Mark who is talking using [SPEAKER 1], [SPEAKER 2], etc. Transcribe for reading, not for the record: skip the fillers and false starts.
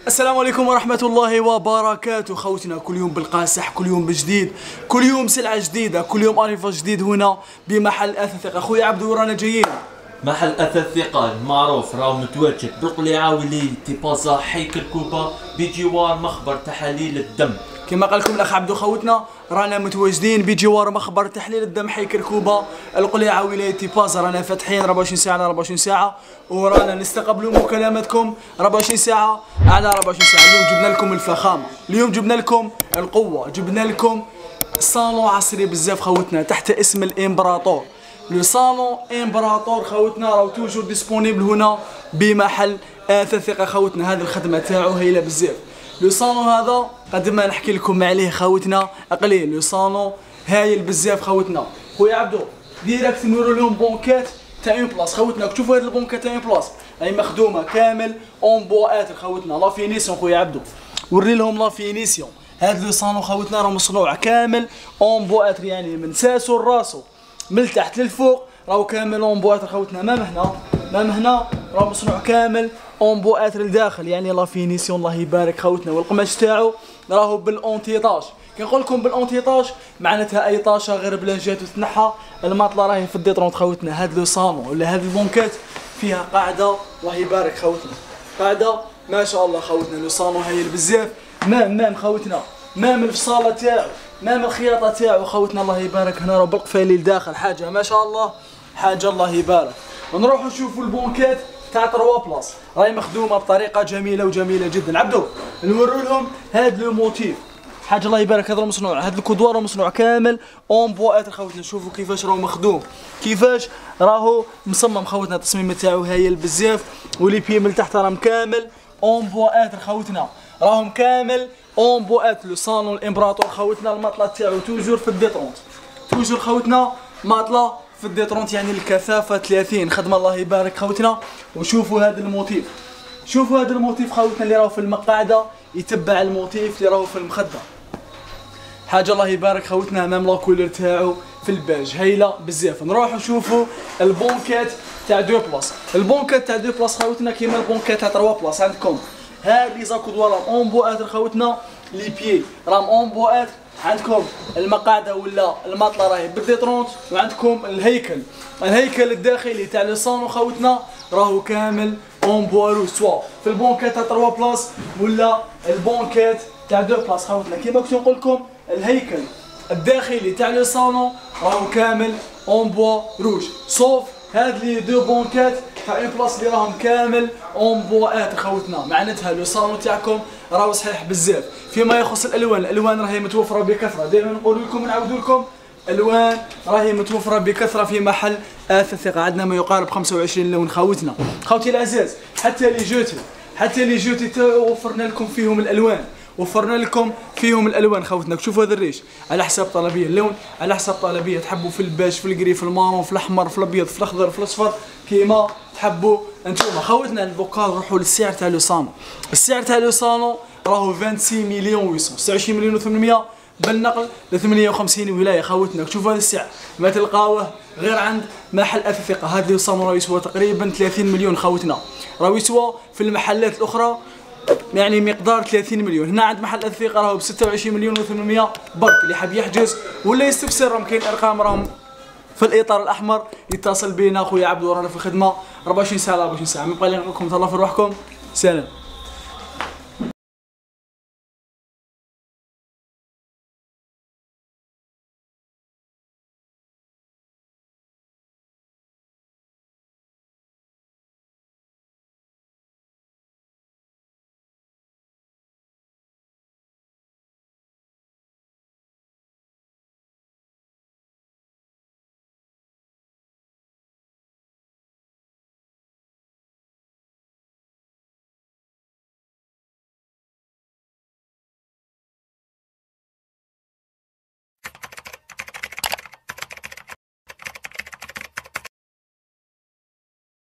[SPEAKER 1] السلام عليكم ورحمة الله وبركاته. خوتنا كل يوم بالقاسح، كل يوم بجديد، كل يوم سلعة جديدة، كل يوم أريفة جديد هنا بمحل أثاث ثقة. أخويا عبدو ورانا جايين.
[SPEAKER 2] محل أثاث ثقة المعروف راهو متواجد بالقليعة ولي تيبازا حي كركوبة بجوار مخبر تحاليل الدم.
[SPEAKER 1] كما قال لكم الأخ عبدو خوتنا رانا متواجدين بجوار مخبر تحليل الدم حي كركوبة القليعة ولاية تيبازا. رانا فاتحين 24 ساعة على 24 ساعة ورانا نستقبلوا مكالماتكم 24 ساعة على 24 ساعة. اليوم جبنا لكم الفخامة، اليوم جبنا لكم القوة، جبنا لكم صالون عصري بزاف خوتنا تحت اسم الإمبراطور. لو صالون إمبراطور خوتنا راهو توجور ديسپونيبل هنا بمحل أثاث ثقة خوتنا. هذه الخدمة تاعو هايلة بزاف. لو صالون هذا قد ما نحكي لكم عليه خوتنا قليل. لو صالون هايل بزاف خوتنا. خويا عبدو ديريكت نورو لهم بونكات تاع اون بلاص خوتنا. شوفوا هاد البونكات تاع اون بلاص راهي مخدومه كامل اون بوات خوتنا. لا فينيسيون خويا عبدو وري لهم لا فينيسيون. هاد لو صالون خوتنا راه مصنوع كامل اون بوات، يعني من ساسو لراسو من التحت للفوق راهو كامل اون بوات خوتنا. مام هنا راه مصنوع كامل اون بوات للداخل، يعني لا فينيسيون الله يبارك خوتنا. والقماش تاعو راهو بالانتيطاج. كي نقول لكم بالانتيطاج معناتها اي طاشه غير بلا جات وتنحى الماطله راهي في الديترونت خوتنا. هاد لو صالون ولا هاد البونكات فيها قاعده الله يبارك خوتنا، قاعده ما شاء الله خوتنا. لو صالون هايل بزاف. مام خوتنا، مام الفصاله تاعو، مام الخياطه تاعو خوتنا الله يبارك. هنا راه بالقفالي لداخل حاجه ما شاء الله، حاجه الله يبارك. ونروحوا نشوفوا البونكات تاع 3 بلاص راهي مخدومه بطريقه جميله وجميله جدا. عبدو نورو لهم هاد لو موتيف، حاجه الله يبارك. هذا مصنوع، هاد الكودوار مصنوع كامل اون بوات خوتنا. شوفوا كيفاش راهو مخدوم، كيفاش راهو مصمم خوتنا. التصميم تاعو هايل بزاف. ولي بي من تحت راهم كامل اون بوات خوتنا، راهم كامل اون بوات. لو صالون الامبراطور خوتنا المطله تاعو توجور في الديترونت، توجور خوتنا ماطله في الديترونت، يعني الكثافه 30. خدمه الله يبارك خوتنا. وشوفوا هذا الموتيف، شوفوا هذا الموتيف خوتنا اللي راهو في المقعده يتبع الموتيف اللي راهو في المخده. حاجه الله يبارك خوتنا. امام لا كولور تاعو في الباج هايله بزاف. نروحوا نشوفوا البونكات تاع 2 بلاص. البونكات تاع 2 بلاص خوتنا كيما البونكات تاع 3 بلاص. عندكم هاد لي زاكودوار اون بوات خوتنا، لي بيي راهم اون بوات. عندكم المقعده ولا الماطله راهي بالديترونت. وعندكم الهيكل الداخلي تاع لو صالون خوتنا راهو كامل اون بوارو، سوا في البونكات تاع 3 بلاص ولا البونكات تاع 2 بلاص خوتنا. كيما كنت نقول لكم الهيكل الداخلي تاع لو صالون راهو كامل اون بوا روج، صوف هاد لي 2 بونكات تاع اون بلاص اللي راهم كامل اون بوات خوتنا. معناتها لو صالون تاعكم راهو صحيح بزاف. فيما يخص الالوان راهي متوفره بكثره. دائما نقول لكم ونعاود لكم الوان راهي متوفره بكثره في محل أثاث ثقة. عندنا ما يقارب 25 لون خوتنا. خوتي العزاز حتى لي جوتي تاعو وفرنا لكم فيهم الالوان، وفرنا لكم فيهم الالوان خوتنا. شوفوا هذا الريش على حساب طلبيه، اللون على حساب طلبيه. تحبوا في الباج، في الكري، في المارون، في الاحمر، في الابيض، في الاخضر، في الاصفر، كيما تحبوا انتوما خوتنا. دوكا نروحوا للسعر تاع لو صالون. السعر تاع لو صالون راهو 26 مليون 800، 26 مليون و800 بالنقل ل 58 ولايه خوتنا. شوفوا هذا السعر ما تلقاوه غير عند محل أثاث ثقة. هذا لو صالون راه يسوى تقريبا 30 مليون خوتنا، راه يسوى في المحلات الاخرى يعني مقدار 30 مليون. هنا عند محل أثاث ثقة راهو ب 26 مليون و800 برك. اللي حاب يحجز ولا يستفسر راهم كاين ارقام راهم في الاطار الاحمر، يتصل بينا خويا عبدو. رانا في الخدمه 24 ساعه على 24 ساعه. ما بقى لي نقول لكم تهلاو في روحكم. سلام.